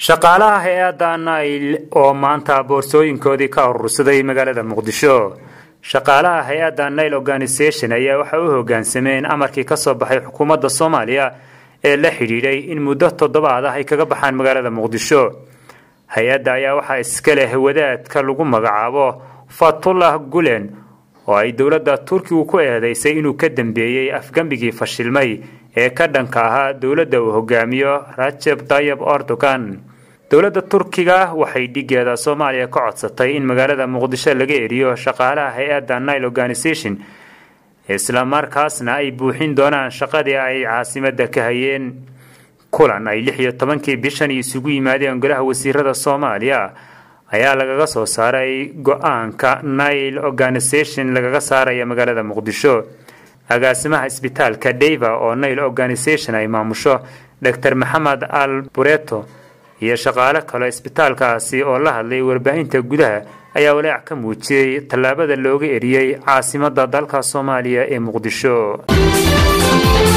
shaqaalaha hay'adda Nile oo maanta boorsooyinkoodii ka urursaday magaalada Muqdisho. shaqaalaha hay'adda Nile Organization ayaa waxa uu hoggaansameen amarkii ka soo baxay xukuumadda Soomaaliya ee la xiriiray in muddo 7 ah ay kaga baxaan magaalada Muqdisho. hay'adda ayaa waxa iska leh wadaadka lagu magacaabo Fethullah Gulen oo ay dawladda Turkiga ku eedeysay inuu ka dambeeyay afgambigii fashilmay ee ka dhanka ahaa dawladda uu hogaamiyo Recep Tayyip Erdogan. dawladda Turkiga waxay dhigeeda Soomaaliya ka codsatay in magaalada Muqdisho laga eriyo shaqaalaha hay'adda Nile Organization isla markaasna ay buuxin doonaan shaqadii ay caasimadda ka hayeen. kulan ay 16 bishan isugu yimaadeen golaha wasiirada Soomaaliya ayaa lagaga soo saaray go'aanka Nile Organization lagaga saarayo magaalada Muqdisho. agaasimaha isbitaalka Deva oo Nile Organization ay maamusho Dr. Maxamed Al Bureto iyo shaqaale kale isbitaalkaasi oo la hadlay warbaahinta gudaha ayaa walaac ka muujiyay tallaabada looga eriyay caasimadda dalka Soomaaliya ee Muqdisho.